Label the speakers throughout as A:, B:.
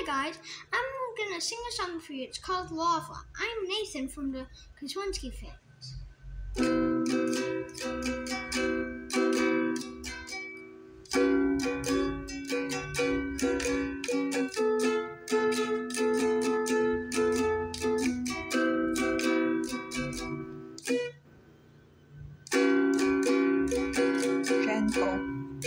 A: Hi guys, I'm gonna sing a song for you. It's called Lava. I'm Nathan from the Kozwinski fans.
B: Gentle.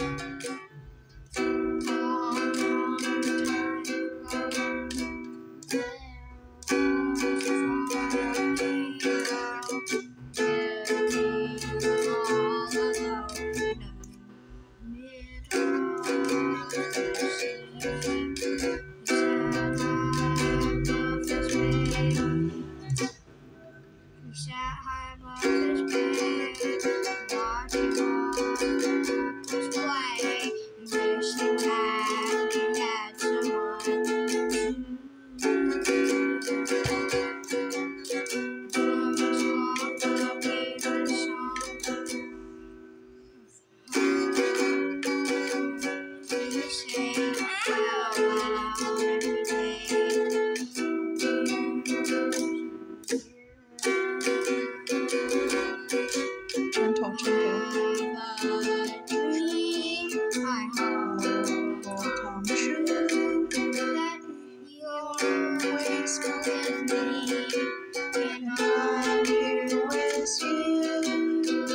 A: Sat high above his bed, watching all the couples play, and wishing that he had someone to almost walk the favorite song. We say out loud every day.
B: Gentle, gentle.
A: I hope
B: Will come true.
A: that you're always with me, and I'm here with you.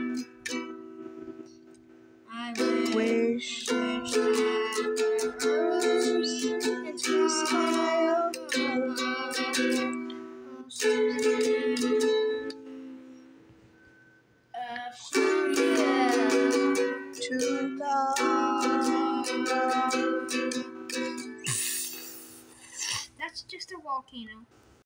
A: I wish that there was a sky above,
B: To love.
A: That's just a volcano.